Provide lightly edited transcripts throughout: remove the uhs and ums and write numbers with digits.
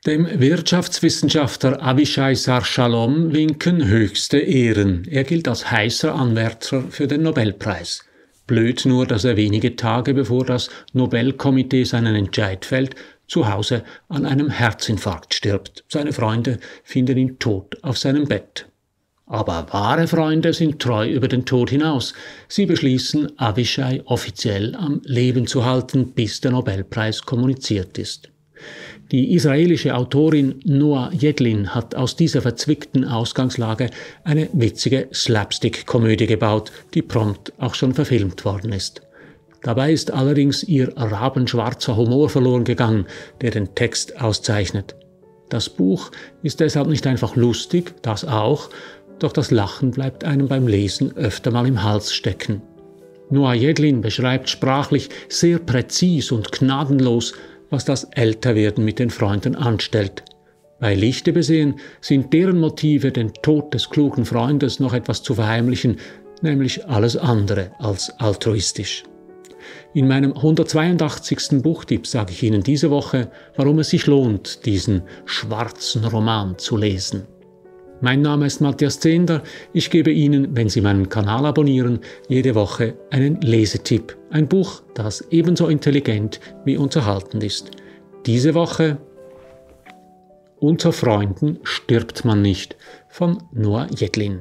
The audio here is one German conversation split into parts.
Dem Wirtschaftswissenschaftler Avishai Sar-Shalom winken höchste Ehren. Er gilt als heißer Anwärter für den Nobelpreis. Blöd nur, dass er wenige Tage bevor das Nobelkomitee seinen Entscheid fällt, zu Hause an einem Herzinfarkt stirbt. Seine Freunde finden ihn tot auf seinem Bett. Aber wahre Freunde sind treu über den Tod hinaus. Sie beschließen, Avishai offiziell am Leben zu halten, bis der Nobelpreis kommuniziert ist. Die israelische Autorin Noa Jedlin hat aus dieser verzwickten Ausgangslage eine witzige Slapstick-Komödie gebaut, die prompt auch schon verfilmt worden ist. Dabei ist allerdings ihr rabenschwarzer Humor verloren gegangen, der den Text auszeichnet. Das Buch ist deshalb nicht einfach lustig, das auch, doch das Lachen bleibt einem beim Lesen öfter mal im Hals stecken. Noa Jedlin beschreibt sprachlich sehr präzis und gnadenlos, was das Älterwerden mit den Freunden anstellt. Bei Lichte besehen sind deren Motive, den Tod des klugen Freundes noch etwas zu verheimlichen, nämlich alles andere als altruistisch. In meinem 182. Buchtipp sage ich Ihnen diese Woche, warum es sich lohnt, diesen schwarzen Roman zu lesen. Mein Name ist Matthias Zehnder. Ich gebe Ihnen, wenn Sie meinen Kanal abonnieren, jede Woche einen Lesetipp. Ein Buch, das ebenso intelligent wie unterhaltend ist. Diese Woche Unter Freunden stirbt man nicht von Noa Jedlin.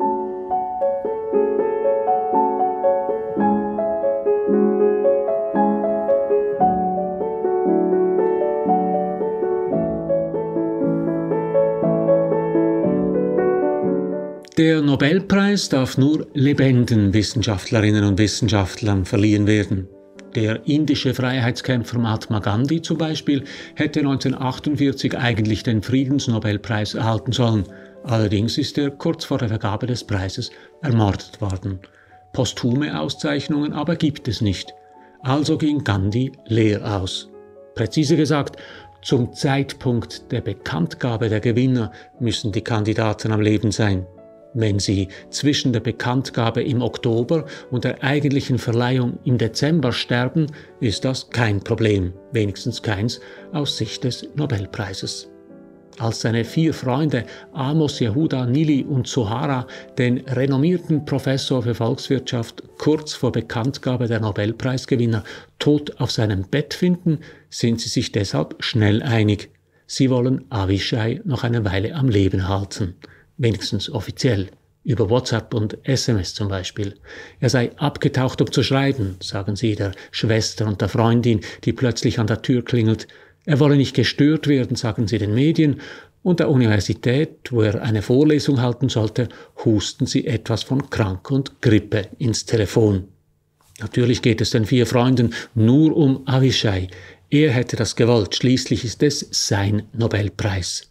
Der Nobelpreis darf nur lebenden Wissenschaftlerinnen und Wissenschaftlern verliehen werden. Der indische Freiheitskämpfer Mahatma Gandhi zum Beispiel hätte 1948 eigentlich den Friedensnobelpreis erhalten sollen. Allerdings ist er kurz vor der Vergabe des Preises ermordet worden. Posthume Auszeichnungen aber gibt es nicht. Also ging Gandhi leer aus. Präzise gesagt, zum Zeitpunkt der Bekanntgabe der Gewinner müssen die Kandidaten am Leben sein. Wenn sie zwischen der Bekanntgabe im Oktober und der eigentlichen Verleihung im Dezember sterben, ist das kein Problem, wenigstens keins aus Sicht des Nobelpreises. Als seine 4 Freunde Amos, Yehuda, Nili und Zohara den renommierten Professor für Volkswirtschaft kurz vor Bekanntgabe der Nobelpreisgewinner tot auf seinem Bett finden, sind sie sich deshalb schnell einig. Sie wollen Avishai noch eine Weile am Leben halten. Wenigstens offiziell, über WhatsApp und SMS zum Beispiel. Er sei abgetaucht, um zu schreiben, sagen sie der Schwester und der Freundin, die plötzlich an der Tür klingelt. Er wolle nicht gestört werden, sagen sie den Medien. Und der Universität, wo er eine Vorlesung halten sollte, husten sie etwas von Krank und Grippe ins Telefon. Natürlich geht es den 4 Freunden nur um Avishai. Er hätte das gewollt, schließlich ist es sein Nobelpreis.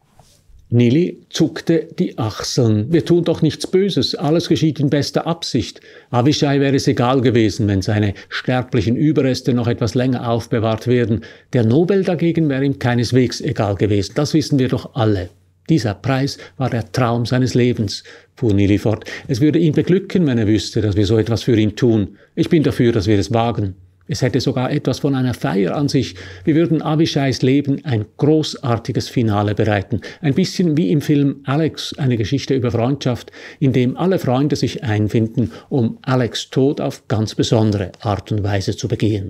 Nili zuckte die Achseln. Wir tun doch nichts Böses, alles geschieht in bester Absicht. Avishai wäre es egal gewesen, wenn seine sterblichen Überreste noch etwas länger aufbewahrt werden. Der Nobel dagegen wäre ihm keineswegs egal gewesen, das wissen wir doch alle. Dieser Preis war der Traum seines Lebens, fuhr Nili fort. Es würde ihn beglücken, wenn er wüsste, dass wir so etwas für ihn tun. Ich bin dafür, dass wir es wagen. Es hätte sogar etwas von einer Feier an sich. Wir würden Avishais Leben ein großartiges Finale bereiten. Ein bisschen wie im Film Alex, eine Geschichte über Freundschaft, in dem alle Freunde sich einfinden, um Alex' Tod auf ganz besondere Art und Weise zu begehen.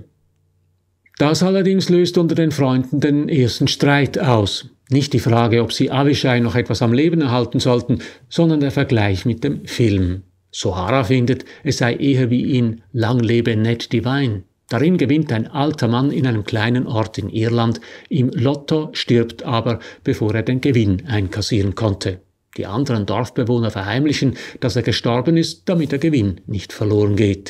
Das allerdings löst unter den Freunden den ersten Streit aus. Nicht die Frage, ob sie Avishai noch etwas am Leben erhalten sollten, sondern der Vergleich mit dem Film. Zohara findet, es sei eher wie in Lang lebe Ned Divine. Darin gewinnt ein alter Mann in einem kleinen Ort in Irland, im Lotto, stirbt aber, bevor er den Gewinn einkassieren konnte. Die anderen Dorfbewohner verheimlichen, dass er gestorben ist, damit der Gewinn nicht verloren geht.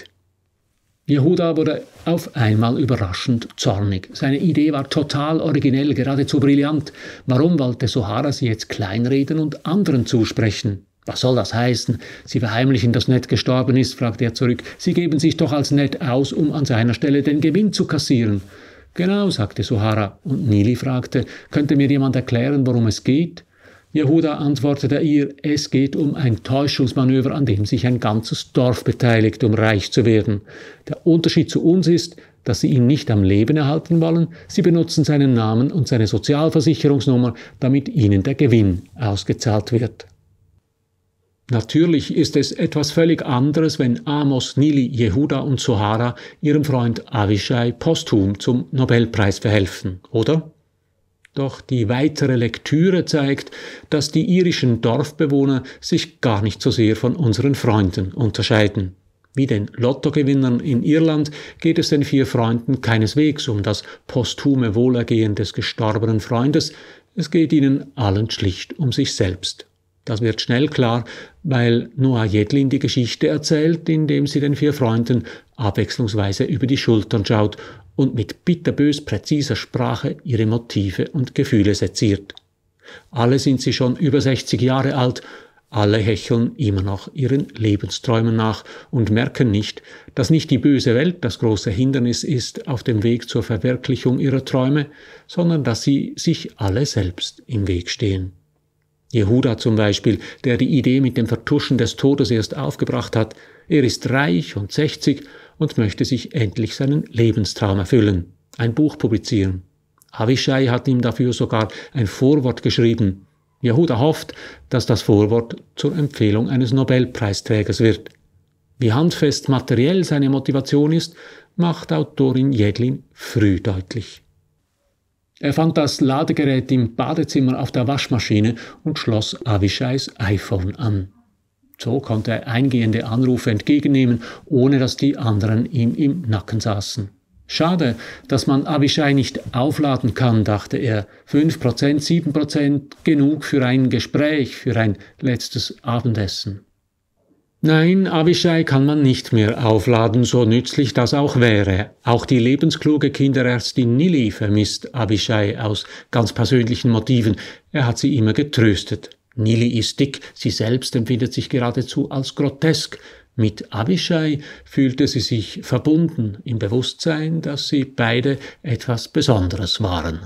Yehuda wurde auf einmal überraschend zornig. Seine Idee war total originell, geradezu brillant. Warum wollte Zohara sie jetzt kleinreden und anderen zusprechen? Was soll das heißen? Sie verheimlichen, dass Ned gestorben ist, fragte er zurück. Sie geben sich doch als Ned aus, um an seiner Stelle den Gewinn zu kassieren. Genau, sagte Zohara. Und Nili fragte, könnte mir jemand erklären, worum es geht? Yehuda antwortete ihr, es geht um ein Täuschungsmanöver, an dem sich ein ganzes Dorf beteiligt, um reich zu werden. Der Unterschied zu uns ist, dass sie ihn nicht am Leben erhalten wollen, sie benutzen seinen Namen und seine Sozialversicherungsnummer, damit ihnen der Gewinn ausgezahlt wird. Natürlich ist es etwas völlig anderes, wenn Amos, Nili, Jehuda und Zohara ihrem Freund Avishai posthum zum Nobelpreis verhelfen, oder? Doch die weitere Lektüre zeigt, dass die irischen Dorfbewohner sich gar nicht so sehr von unseren Freunden unterscheiden. Wie den Lottogewinnern in Irland geht es den 4 Freunden keineswegs um das posthume Wohlergehen des gestorbenen Freundes, es geht ihnen allen schlicht um sich selbst. Das wird schnell klar, weil Noah Jedlin die Geschichte erzählt, indem sie den 4 Freunden abwechslungsweise über die Schultern schaut und mit bitterbös präziser Sprache ihre Motive und Gefühle seziert. Alle sind sie schon über 60 Jahre alt, alle hecheln immer noch ihren Lebensträumen nach und merken nicht, dass nicht die böse Welt das große Hindernis ist auf dem Weg zur Verwirklichung ihrer Träume, sondern dass sie sich alle selbst im Weg stehen. Jehuda zum Beispiel, der die Idee mit dem Vertuschen des Todes erst aufgebracht hat, er ist reich und 60 und möchte sich endlich seinen Lebenstraum erfüllen, ein Buch publizieren. Avishai hat ihm dafür sogar ein Vorwort geschrieben. Jehuda hofft, dass das Vorwort zur Empfehlung eines Nobelpreisträgers wird. Wie handfest materiell seine Motivation ist, macht Autorin Jedlin früh deutlich. Er fand das Ladegerät im Badezimmer auf der Waschmaschine und schloss Avishais iPhone an. So konnte er eingehende Anrufe entgegennehmen, ohne dass die anderen ihm im Nacken saßen. Schade, dass man Avishai nicht aufladen kann, dachte er. 5%, 7%, genug für ein Gespräch, für ein letztes Abendessen. Nein, Avishai kann man nicht mehr aufladen, so nützlich das auch wäre. Auch die lebenskluge Kinderärztin Nili vermisst Avishai aus ganz persönlichen Motiven. Er hat sie immer getröstet. Nili ist dick, sie selbst empfindet sich geradezu als grotesk. Mit Avishai fühlte sie sich verbunden, im Bewusstsein, dass sie beide etwas Besonderes waren.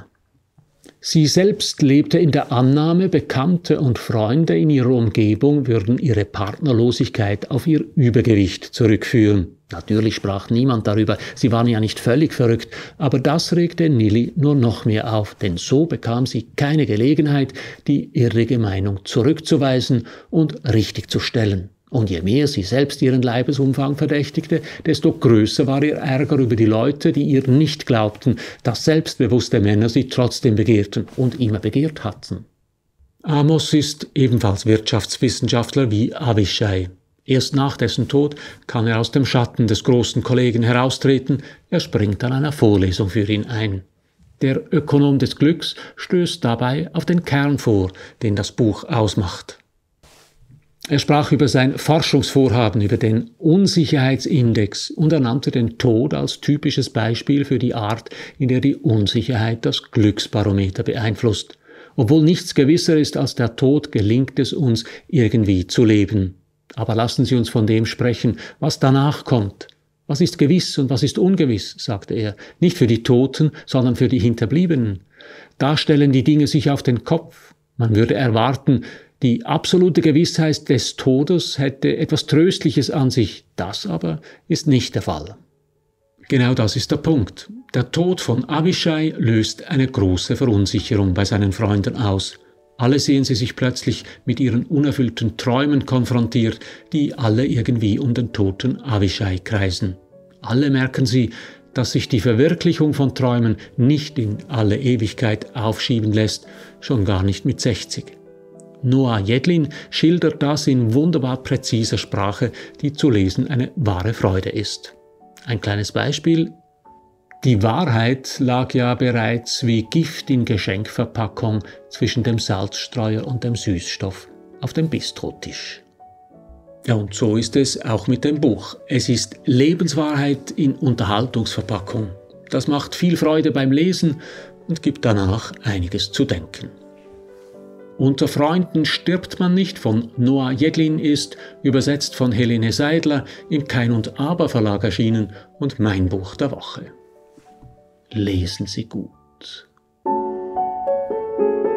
Sie selbst lebte in der Annahme, Bekannte und Freunde in ihrer Umgebung würden ihre Partnerlosigkeit auf ihr Übergewicht zurückführen. Natürlich sprach niemand darüber, sie waren ja nicht völlig verrückt, aber das regte Nili nur noch mehr auf, denn so bekam sie keine Gelegenheit, die irrige Meinung zurückzuweisen und richtigzustellen. Und je mehr sie selbst ihren Leibesumfang verdächtigte, desto größer war ihr Ärger über die Leute, die ihr nicht glaubten, dass selbstbewusste Männer sie trotzdem begehrten und immer begehrt hatten. Amos ist ebenfalls Wirtschaftswissenschaftler wie Avishai. Erst nach dessen Tod kann er aus dem Schatten des großen Kollegen heraustreten, er springt an einer Vorlesung für ihn ein. Der Ökonom des Glücks stößt dabei auf den Kern vor, den das Buch ausmacht. Er sprach über sein Forschungsvorhaben, über den Unsicherheitsindex und er nannte den Tod als typisches Beispiel für die Art, in der die Unsicherheit das Glücksbarometer beeinflusst. Obwohl nichts gewisser ist als der Tod, gelingt es uns, irgendwie zu leben. Aber lassen Sie uns von dem sprechen, was danach kommt. Was ist gewiss und was ist ungewiss, sagte er. Nicht für die Toten, sondern für die Hinterbliebenen. Da stellen die Dinge sich auf den Kopf. Man würde erwarten, die absolute Gewissheit des Todes hätte etwas Tröstliches an sich, das aber ist nicht der Fall. Genau das ist der Punkt. Der Tod von Avishai löst eine große Verunsicherung bei seinen Freunden aus. Alle sehen sie sich plötzlich mit ihren unerfüllten Träumen konfrontiert, die alle irgendwie um den toten Avishai kreisen. Alle merken sie, dass sich die Verwirklichung von Träumen nicht in alle Ewigkeit aufschieben lässt, schon gar nicht mit 60. Noah Jedlin schildert das in wunderbar präziser Sprache, die zu lesen eine wahre Freude ist. Ein kleines Beispiel. Die Wahrheit lag ja bereits wie Gift in Geschenkverpackung zwischen dem Salzstreuer und dem Süßstoff auf dem Bistrotisch. Ja, und so ist es auch mit dem Buch. Es ist Lebenswahrheit in Unterhaltungsverpackung. Das macht viel Freude beim Lesen und gibt danach einiges zu denken. Unter Freunden stirbt man nicht von Noah Jedlin ist, übersetzt von Helene Seidler, im Kein und Aber Verlag erschienen und mein Buch der Woche. Lesen Sie gut.